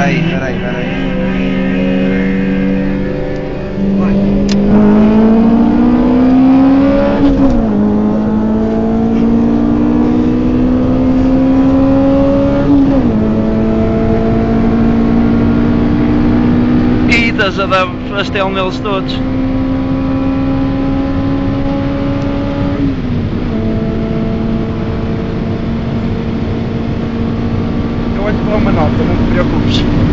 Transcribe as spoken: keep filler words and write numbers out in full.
peraí, peraí, peraí. E estás a dar pastel neles todos. Eu olho para uma nota, não te preocupes.